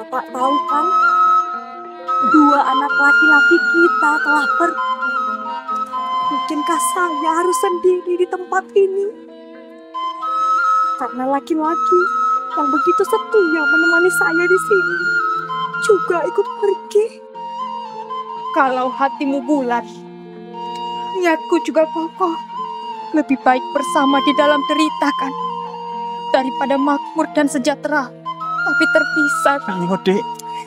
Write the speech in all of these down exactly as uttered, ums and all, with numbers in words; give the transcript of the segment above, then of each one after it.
Bapak tahu kan, dua anak laki-laki kita telah pergi. Mungkinkah saya harus sendiri di tempat ini? Karena laki-laki yang begitu setia menemani saya di sini juga ikut pergi. Kalau hatimu bulat, niatku juga kokoh. Lebih baik bersama di dalam derita kan, daripada makmur dan sejahtera, tapi terpisah. Kang Ngode.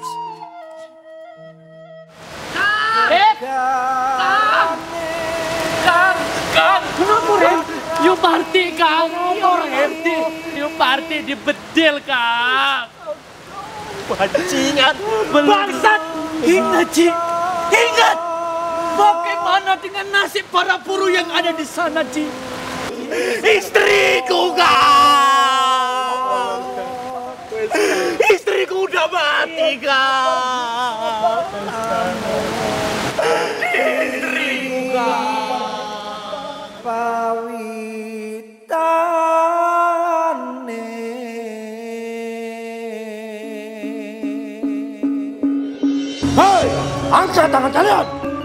Kang! Kang! Kang! Kang! Kenapa, Rem? Yuk party, Kang! Yuk party! Yuk party di bedil, Kang! Bajingan! Bangsat! Ingat, Ci! Ingat! Bagaimana dengan nasib para buruh yang ada di sana, Ci? Istriku, Kang! Istriku udah mati, Kang! Istriku, Kang! Pawitane Hei! Angkat tangan kalian!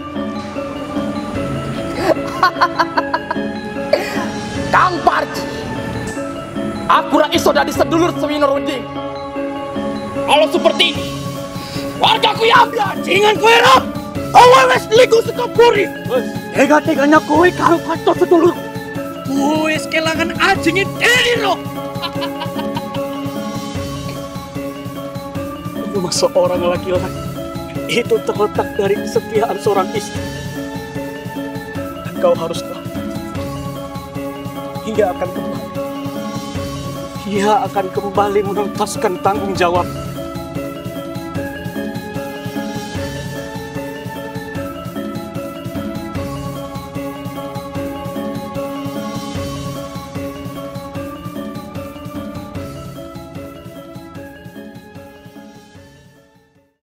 Kang Parji, aku ra iso dadi sedulur sewinur weding. Kalau seperti ini, warga ku ya bajingan kowe ra. Kowe wis liku saka buri. Tega-teganya kowe karo kantor sedulur. Kowe wis kelangan ajenge diri lo. Rumah seorang laki-laki itu terletak dari kesetiaan seorang istri. Dan kau harus tahu, ia akan kembali. Ia akan kembali menuntaskan tanggung jawab.